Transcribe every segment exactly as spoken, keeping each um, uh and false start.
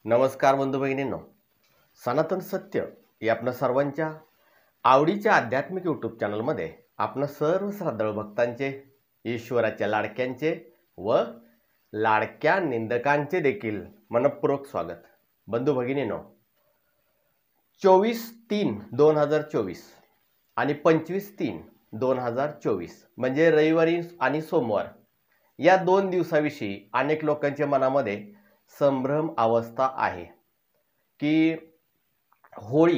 नमस्कार बंधू भगिनींनो, सनातन सत्य या आपल्या सर्वांच्या आवडीच्या आध्यात्मिक यूट्यूब चॅनलमध्ये आपण सर्व श्रद्धाळू भक्तांचे, ईश्वराच्या लाडक्यांचे व लाडक्या निंदकांचे देखील मनपूर्वक स्वागत. बंधू भगिनींनो, चोवीस तीन दोन हजार चोवीस आणि पंचवीस तीन दोन हजार चोवीस म्हणजे रविवारी आणि सोमवार या दोन दिवसाविषयी अनेक लोकांच्या मनामध्ये संभ्रम अवस्था आहे की होळी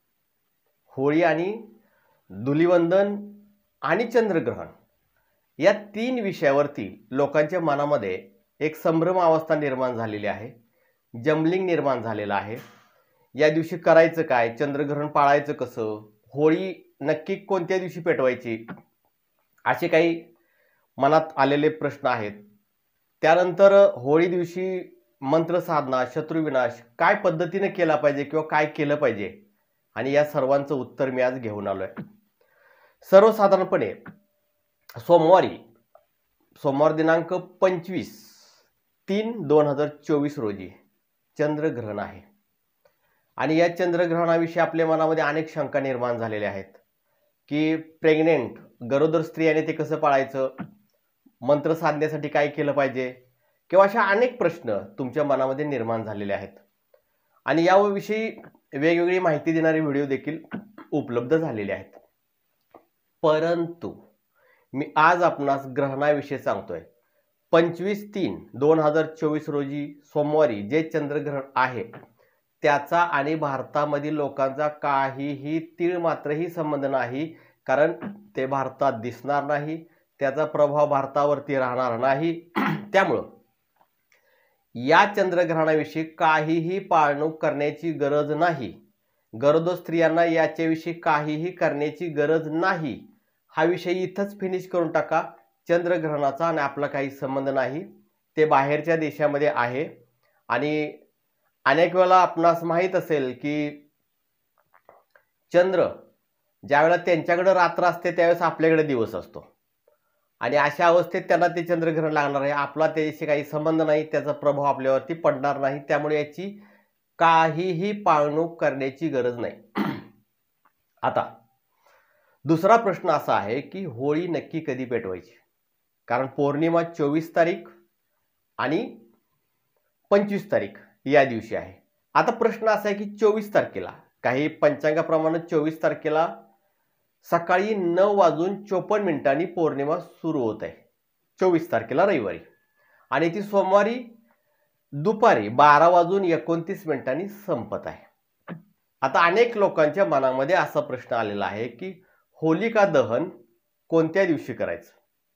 होळी आणि धुलिवंदन आणि चंद्रग्रहण या तीन विषयावरती लोकांच्या मनामध्ये एक संभ्रम अवस्था निर्माण झालेली आहे, जम्बलिंग निर्माण झालेला आहे. या दिवशी करायचं काय, चंद्रग्रहण पाळायचं कसं, होळी नक्की कोणत्या दिवशी पेटवायची, असे काही मनात आलेले प्रश्न आहेत. त्यानंतर होळी दिवशी मंत्र साधना, शत्रुविनाश काय पद्धतीने केला पाहिजे किंवा काय केलं पाहिजे, आणि या सर्वांचं उत्तर मी आज घेऊन आलोय. सर्वसाधारणपणे सोमवारी सोमवार दिनांक पंचवीस तीन दोन हजार चोवीस रोजी चंद्रग्रहण आहे आणि या चंद्रग्रहणाविषयी आपल्या मनामध्ये अनेक शंका निर्माण झालेल्या आहेत की प्रेग्नेंट गरोदर स्त्रियाने ते कसं पाळायचं, मंत्र साधण्यासाठी काय केलं पाहिजे, किंवा अशा अनेक प्रश्न तुमच्या मनामध्ये निर्माण झालेले आहेत. आणि याविषयी वेगवेगळी माहिती देणारे व्हिडिओ देखील उपलब्ध झालेले आहेत. परंतु मी आज आपणास ग्रहणाविषयी सांगतोय. पंचवीस तीन दोन हजार चोवीस रोजी सोमवारी जे चंद्रग्रहण आहे त्याचा आणि भारतामधील लोकांचा काहीही तीळ मात्रही संबंध नाही, कारण ते भारतात दिसणार नाही, त्याचा प्रभाव भारतावरती राहणार नाही. त्यामुळं या चंद्रग्रहणाविषयी काहीही पाळणूक करण्याची गरज नाही. गरोदर स्त्रियांना याच्याविषयी काहीही करण्याची गरज नाही. हा विषय इथंच फिनिश करून टाका. चंद्रग्रहणाचा आणि आपला काही संबंध नाही, ते बाहेरच्या देशामध्ये आहे. आणि अनेक वेळा आपणास माहीत असेल की चंद्र ज्यावेळेला त्यांच्याकडे रात्र असते त्यावेळेस आपल्याकडे दिवस असतो, आणि अशा अवस्थेत त्यांना ते चंद्रग्रहण लागणार आहे. आपला त्याच्याशी काही संबंध नाही, त्याचा प्रभाव आपल्यावरती पडणार नाही. त्यामुळे याची काहीही पाळणूक करण्याची गरज नाही. आता दुसरा प्रश्न असा आहे की होळी नक्की कधी पेटवायची, कारण पौर्णिमा चोवीस तारीख आणि पंचवीस तारीख या दिवशी आहे. आता प्रश्न असा आहे की चोवीस तारखेला काही पंचांगाप्रमाणे चोवीस तारखेला सकाळी नऊ वाजून चोपन्न मिनिटांनी पौर्णिमा सुरू होत आहे, चोवीस तारखेला रविवारी, आणि ती सोमवारी दुपारी बारा वाजून एकोणतीस मिनिटांनी संपत आहे. आता अनेक लोकांच्या मनामध्ये असा प्रश्न आलेला आहे की होलिका दहन कोणत्या दिवशी करायचं.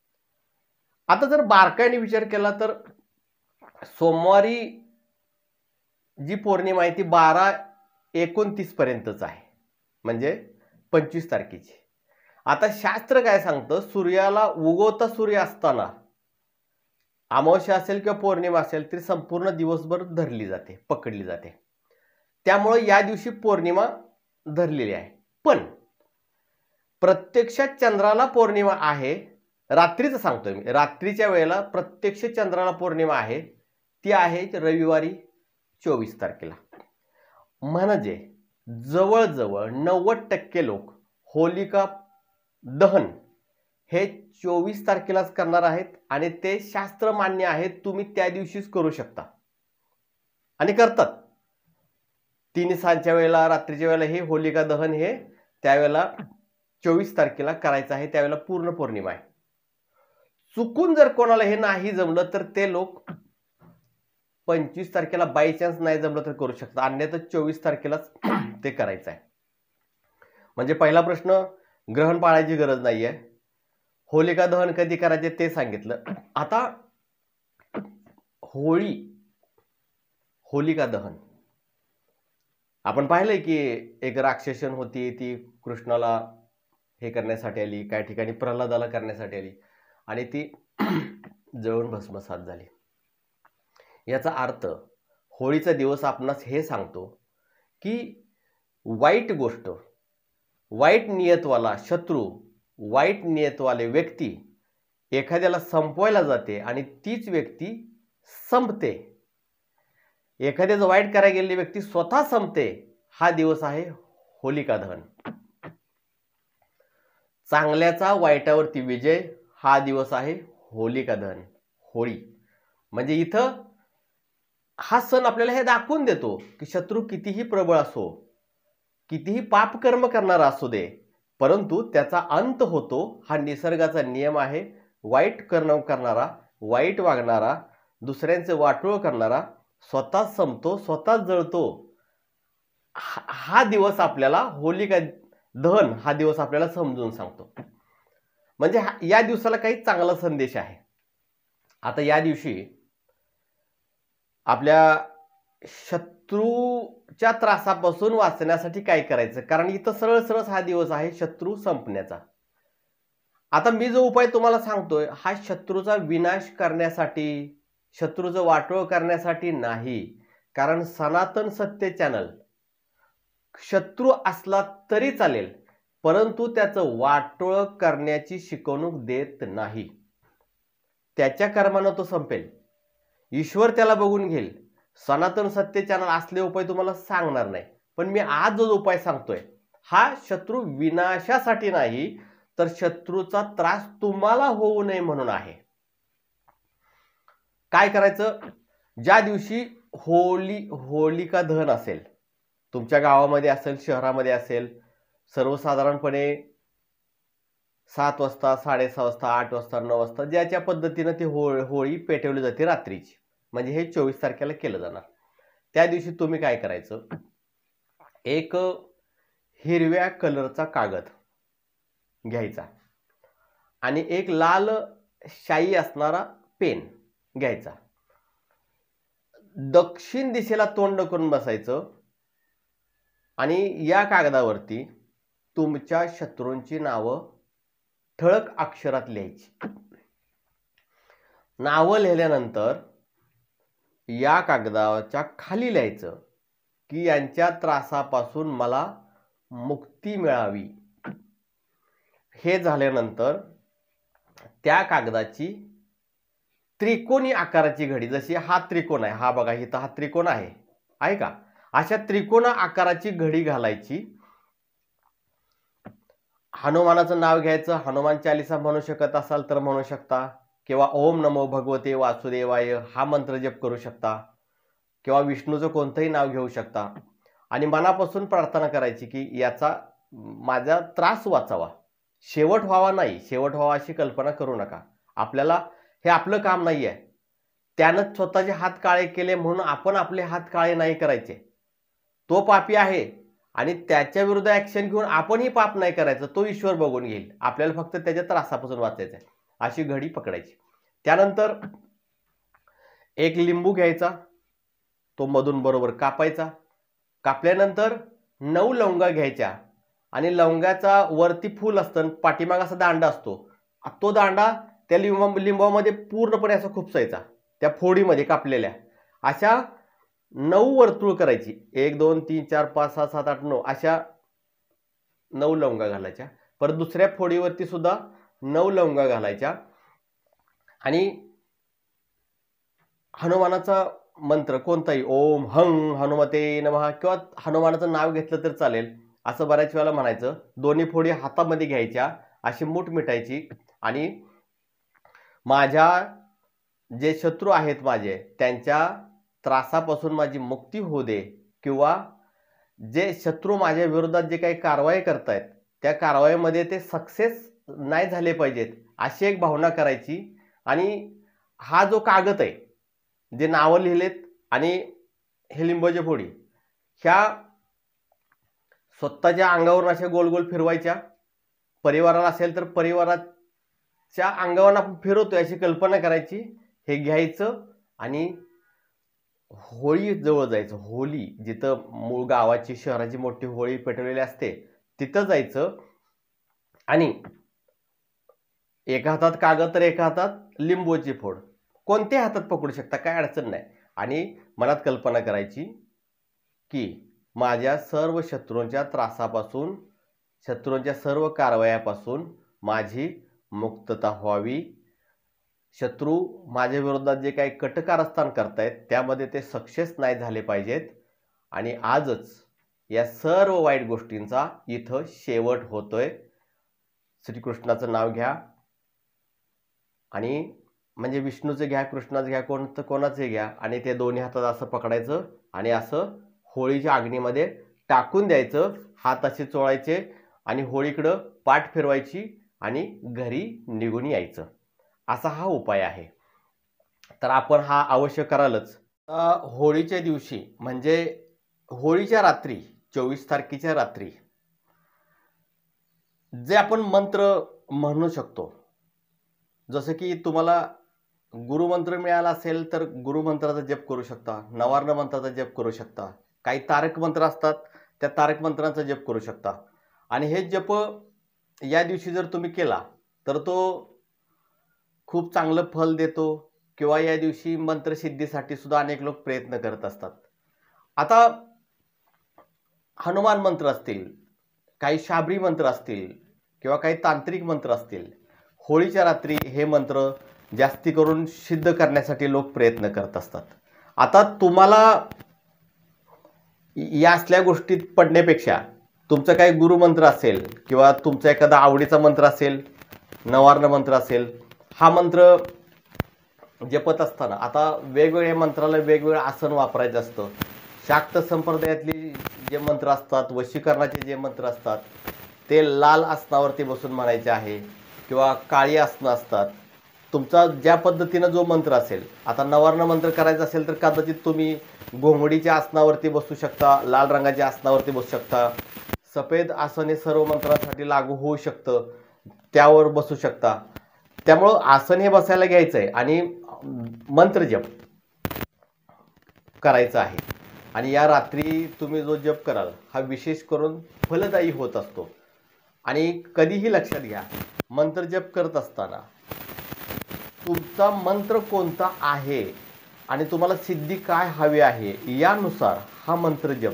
आता जर बारकाईने विचार केला तर सोमवारी जी पौर्णिमा आहे ती बारा एकोणतीस पर्यंतच आहे, म्हणजे पंचवीस तारखेची. आता शास्त्र काय सांगतं, सूर्याला उगवता सूर्य असताना अमावस्या असेल किंवा पौर्णिमा असेल तरी संपूर्ण दिवसभर धरली जाते, पकडली जाते. त्यामुळे या दिवशी पौर्णिमा धरलेली आहे. पण प्रत्यक्षात चंद्राला पौर्णिमा आहे, रात्रीचं सांगतोय मी, रात्रीच्या वेळेला प्रत्यक्ष चंद्राला पौर्णिमा आहे, ती आहे रविवारी चोवीस तारखेला. म्हणजे जवळजवळ नव्वद टक्के लोक होलिका दहन हे चोवीस तारखेलाच करणार आहेत, आणि ते शास्त्र मान्य आहे. तुम्ही त्या दिवशीच करू शकता आणि करतात. तीन सांच्या वेळेला, रात्रीच्या वेळेला हे होलिका दहन हे त्यावेळेला चोवीस तारखेला करायचं आहे, त्यावेळेला पूर्ण पौर्णिमा आहे. चुकून जर कोणाला हे नाही जमलं तर ते लोक पंचवीस तारखेला बाय चान्स नाही जमलं तर करू शकतात, अन्यथा चोवीस तारखेलाच ते करायचं आहे. म्हणजे पहिला प्रश्न, ग्रहण पाळायची गरज नाहीये. होलिका दहन कधी करायचे ते सांगितलं. आता होळी होलिका दहन आपण पाहिलंय की एक राक्षसन होती, ती कृष्णाला हे करण्यासाठी आली, काही ठिकाणी प्रल्हादाला करण्यासाठी आली, आणि ती जळून भस्मसात झाली. याचा अर्थ होळीचा दिवस आपणास हे सांगतो की वाईट गोष्ट, वाईट नियतवाला शत्रू, वाईट नियतवाले व्यक्ती एखाद्याला संपवायला जाते आणि तीच व्यक्ती संपते. एखाद्याचं वाईट करायला गेलेली व्यक्ती स्वतः संपते, हा दिवस आहे होलिका दहन. चांगल्याचा वाईटावरती विजय, हा दिवस आहे होलिका दहन, होळी. म्हणजे इथं हा सण आपल्याला हे दाखवून देतो की शत्रू कितीही प्रबळ असो, कितीही पापकर्म करणारा असू दे, परंतु त्याचा अंत होतो. हा निसर्गाचा नियम आहे. वाईट कर्म करणारा, वाईट वागणारा, दुसऱ्यांचे वाटोळ करणारा स्वतः संपतो, स्वतः जळतो. हा दिवस आपल्याला होलिका दहन हा दिवस आपल्याला समजून सांगतो. म्हणजे या दिवसाला काही चांगला संदेश आहे. आता या दिवशी आपल्या शत्रूच्या त्रासापासून वाचण्यासाठी काय करायचं, कारण इथं सरळ सरळ हा दिवस आहे शत्रू संपण्याचा. आता मी जो उपाय तुम्हाला सांगतोय हा शत्रूचा विनाश करण्यासाठी, शत्रूचं वाटोळ करण्यासाठी नाही. कारण सनातन सत्य चॅनल शत्रू असला तरी चालेल, परंतु त्याचं वाटोळ करण्याची शिकवणूक देत नाही. त्याच्या कर्मानं तो संपेल, ईश्वर त्याला बघून घेईल. सनातन सत्य चॅनल असले उपाय तुम्हाला सांगणार नाही. पण मी आज जो उपाय सांगतोय हा शत्रू विनाशासाठी नाही, तर शत्रूचा त्रास तुम्हाला होऊ नये म्हणून आहे. काय करायचं, ज्या दिवशी होली होलिका दहन असेल, तुमच्या गावामध्ये असेल, शहरामध्ये असेल, सर्वसाधारणपणे सात वाजता, साडेसहा वाजता, आठ वाजता, नऊ वाजता ज्याच्या पद्धतीनं ती होळ होळी पेटवली जाते रात्रीची, म्हणजे हे चोवीस तारखेला केलं जाणार. त्या दिवशी तुम्ही काय करायचं, एक हिरव्या कलरचा कागद घ्यायचा आणि एक लाल शाई असणारा पेन घ्यायचा. दक्षिण दिशेला तोंड करून बसायचं आणि या कागदावरती तुमच्या शत्रूंची नावं ठळक अक्षरात लिहायची. नावं लिहिल्यानंतर या कागदाच्या खाली लिहायचं की यांच्या त्रासापासून मला मुक्ती मिळावी. हे झाल्यानंतर त्या कागदाची त्रिकोणी आकाराची घडी, जशी हा त्रिकोण आहे, हा बघा इथं हा त्रिकोण आहे आहे का, अशा त्रिकोण आकाराची घडी घालायची. हनुमानाचं नाव घ्यायचं. हनुमान चालीसा म्हणू शकत असाल तर म्हणू शकता, किंवा ओम नमो भगवते वासुदेवाय हा मंत्र जप करू शकता, किंवा विष्णूचं कोणतंही नाव घेऊ शकता आणि मनापासून प्रार्थना करायची की याचा माझा त्रास वाचावा, शेवट व्हावा नाही. शेवट व्हावा अशी कल्पना करू नका. आपल्याला हे आपलं काम नाही आहे. त्यानं स्वतःचे हात काळे केले म्हणून आपण आपले हात काळे नाही करायचे. तो पापी आहे आणि त्याच्या विरुद्ध ऍक्शन घेऊन आपणही पाप नाही करायचं. तो ईश्वर बघून घेईल. आपल्याला फक्त त्याच्या त्रासापासून वाचायचं आहे. अशी घडी पकडायची. त्यानंतर एक लिंबू घ्यायचा, तो मधून बरोबर कापायचा. कापल्यानंतर नऊ लवंगा घ्यायच्या आणि लवंगाचा वरती फूल असतं, पाठीमाग असा दांडा असतो, तो दांडा त्या लिंबा लिंबामध्ये पूर्णपणे असा खुपसायचा, त्या फोडीमध्ये कापलेल्या. अशा नऊ वर्तुळ करायची. एक दोन तीन चार पाच सहा सात आठ नऊ अशा नऊ लवंगा घालायच्या. परत दुसऱ्या फोडीवरती सुद्धा नऊ लवंगा घालायच्या आणि हनुमानाचा मंत्र कोणताही, ओम हं हनुमते नमः किंवा हनुमानाचं नाव घेतलं तर चालेल, असं बऱ्याच वेळेला म्हणायचं. दोन्ही फोडी हातामध्ये घ्यायच्या, अशी मूठ मिटायची आणि माझ्या जे शत्रू आहेत माझे, त्यांच्या त्रासापासून माझी मुक्ती होऊ दे, किंवा जे शत्रू माझ्या विरोधात जे काही कारवाई करतायत त्या कारवाईमध्ये ते सक्सेस नाही झाले पाहिजेत, अशी एक भावना करायची. आणि हा जो कागद आहे, जे नावं लिहिलेत आणि हे लिंबाच्या फोडी, ह्या स्वतःच्या अंगावरून अशा गोल गोल फिरवायच्या. परिवाराला असेल तर परिवाराच्या अंगावर आपण फिरवतोय अशी कल्पना करायची. हे घ्यायचं आणि होळी जवळ जायचं. होळी जिथं मूळ गावाची, शहराची मोठी होळी पेटवलेली असते तिथं जायचं आणि एका हातात कागद तर एका हातात लिंबूची फोड, कोणत्या हातात पकडू शकता, काय अडचण नाही. आणि मनात कल्पना करायची की माझ्या सर्व शत्रूंच्या त्रासापासून, शत्रूंच्या सर्व कारवायापासून माझी मुक्तता व्हावी. शत्रू माझ्या विरोधात जे काही कटकारस्थान करतायत त्यामध्ये ते सक्सेस नाही झाले पाहिजेत आणि आजच या सर्व वाईट गोष्टींचा इथं शेवट होतोय. श्रीकृष्णाचं नाव घ्या आणि म्हणजे विष्णूचं घ्या, कृष्णाचं घ्या, कोणतं कोणाचं घ्या आणि ते दोन्ही हातात असं पकडायचं आणि असं होळीच्या अग्नीमध्ये टाकून द्यायचं. हात असे चोळायचे आणि होळीकडं पाठ फिरवायची आणि घरी निघून यायचं. असा हा उपाय आहे. तर आपण हा अवश्य करालच. होळीच्या दिवशी म्हणजे होळीच्या रात्री चोवीस तारखेच्या रात्री जे आपण मंत्र म्हणू शकतो, जसं की तुम्हाला गुरुमंत्र मिळाला असेल तर गुरुमंत्राचा जप करू शकता, नवार्ण मंत्राचा जप करू शकता, काही तारक मंत्र असतात त्या तारक मंत्रांचा जप करू शकता. आणि हे जप या दिवशी जर तुम्ही केला तर तो खूप चांगलं फल देतो किंवा या दिवशी मंत्रसिद्धीसाठी सुद्धा अनेक लोक प्रयत्न करत असतात. आता हनुमान मंत्र असतील, काही शाबरी मंत्र असतील किंवा काही तांत्रिक मंत्र असतील, होळीच्या रात्री हे मंत्र जास्ती करून सिद्ध करण्यासाठी लोक प्रयत्न करत असतात. आता तुम्हाला या असल्या गोष्टीत पडण्यापेक्षा तुमचा काही गुरुमंत्र असेल किंवा तुमचा एखादा आवडीचा मंत्र असेल, नवार्ण मंत्र असेल, हा मंत्र जपत असताना आता वेगवेगळ्या मंत्राला वेगवेगळं आसन वापरायचं असतं. शाक्त संप्रदायातली जे मंत्र असतात, वशीकरणाचे जे मंत्र असतात ते लाल आसनावरती बसून म्हणायचे आहे किंवा काळी आसनं असतात. तुमचा ज्या पद्धतीनं जो मंत्र असेल, आता नवार्ण मंत्र करायचा असेल तर कदाचित तुम्ही घोंगडीच्या आसनावरती बसू शकता, लाल रंगाच्या आसनावरती बसू शकता. सफेद आसन हे सर्व मंत्रांसाठी लागू होऊ शकतं, त्यावर बसू शकता. त्यामुळं आसन हे बसायला घ्यायचं आहे आणि मंत्र जप करायचा आहे. आणि या रात्री तुम्ही जो जप कराल हा विशेष करून फलदायी होत असतो. आणि कधीही लक्षात घ्या, मंत्र जप करत असताना तुमचा मंत्र कोणता आहे आणि तुम्हाला सिद्धी काय हवी आहे यानुसार हा मंत्र जप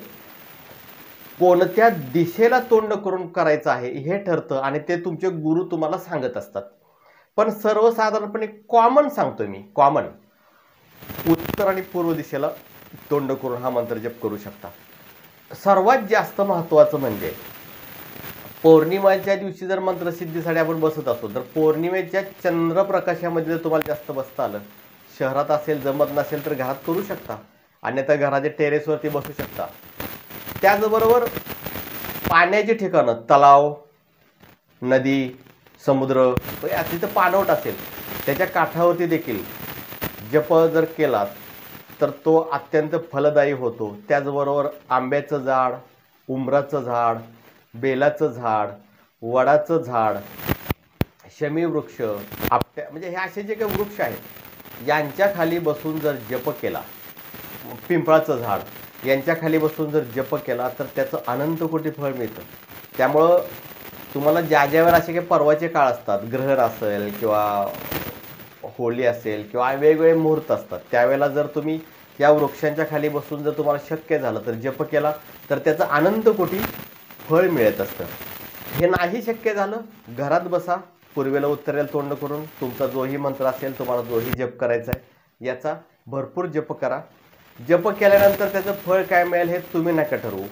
कोणत्या दिशेला तोंड करून करायचं आहे हे ठरतं आणि ते तुमचे गुरु तुम्हाला सांगत असतात. पण सर्वसाधारणपणे कॉमन सांगतो मी, कॉमन उत्तर आणि पूर्व दिशेला तोंड करून हा मंत्र जप करू शकता. सर्वात जास्त महत्त्वाचं म्हणजे पौर्णिमेच्या दिवशी जर मंत्रसिद्धीसाठी आपण बसत असतो तर पौर्णिमेच्या चंद्रप्रकाशामध्ये जर तुम्हाला जास्त बसता आलं, शहरात असेल जमत नसेल तर घरात करू शकता, अन्यथा घराच्या टेरेसवरती बसू शकता. त्याचबरोबर पाण्याची ठिकाणं, तलाव, नदी, समुद्र, तिथं पाणवट असेल त्याच्या काठावरती देखील जप जर केला तर तो अत्यंत फलदायी होतो. त्याचबरोबर आंब्याचं झाड, उंबराचं झाड, बेलाचं झाड, वडाचं झाड, शमी वृक्ष, आपट्या म्हणजे हे असे जे काही वृक्ष आहेत यांच्या खाली बसून जर जप केला, पिंपळाचं झाड यांच्या खाली बसून जर जप केला तर त्याचं अनंत कोटी फळ मिळतं. त्यामुळं तुम्हाला ज्या ज्यावेळेला असे काही पर्वाचे काळ असतात, ग्रहण असेल किंवा होळी असेल किंवा वेगवेगळे मुहूर्त असतात, त्यावेळेला जर तुम्ही या वृक्षांच्या खाली बसून जर तुम्हाला शक्य झालं तर जप केला तर त्याचं अनंत कोटी फळ मिळत असतं. हे नाही शक्य झालं, घरात बसा, पूर्वेला उत्तरेला तोंड करून तुमचा जोही मंत्र असेल, तुम्हाला जोही जप करायचा आहे याचा भरपूर जप करा. जप केल्यानंतर त्याचं फळ काय मिळेल हे तुम्ही नका ठरवू.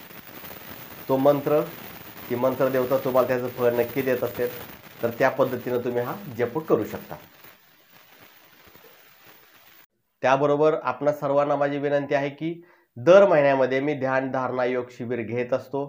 तो मंत्र, ती मंत्र देवता तुम्हाला त्याचं फळ नक्की देत असेल तर त्या पद्धतीनं तुम्ही हा जप करू शकता. त्याबरोबर आपणा सर्वांना माझी विनंती आहे की दर महिन्यामध्ये मी ध्यान धारणा योग शिबिर घेत असतो.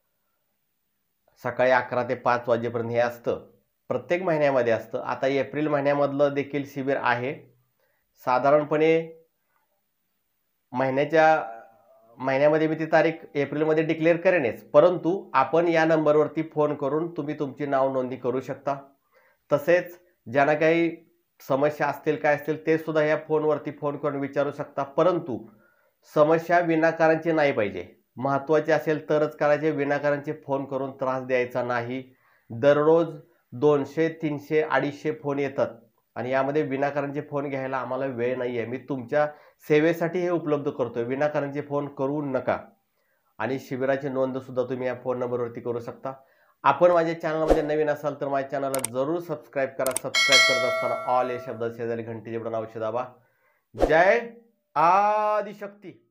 सकाळी अकरा ते पाच वाजेपर्यंत हे असतं, प्रत्येक महिन्यामध्ये असतं. आता एप्रिल महिन्यामधलं देखील शिबिर आहे. साधारणपणे महिन्याच्या महिन्यामध्ये मी ती तारीख एप्रिलमध्ये डिक्लेअर करेनच, परंतु आपण या नंबरवरती फोन करून तुम्ही तुमची नाव नोंदणी करू शकता. तसेच ज्यांना काही समस्या असतील काय असतील ते सुद्धा या फोनवरती फोन करून विचारू शकता. परंतु समस्या विनाकारणची नाही पाहिजे, महत्त्वाची असेल तरच करायचे. विनाकारणचे फोन करून त्रास द्यायचा नाही. दररोज दोनशे तीनशे अडीचशे फोन येतात आणि यामध्ये विनाकारणचे फोन घ्यायला आम्हाला वेळ नाही आहे. मी तुमच्या सेवेसाठी हे उपलब्ध करतोय, विनाकारणचे फोन करू नका. आणि शिबिराची नोंद सुद्धा तुम्ही या फोन नंबरवरती करू शकता. आपण माझ्या चॅनलमध्ये नवीन असाल तर माझ्या चॅनलला जरूर सबस्क्राईब करा. सबस्क्राईब करत असताना ऑल या शब्दात शेजारी घंटेचे बटन अवश्य दाबा. जय आदिशक्ती.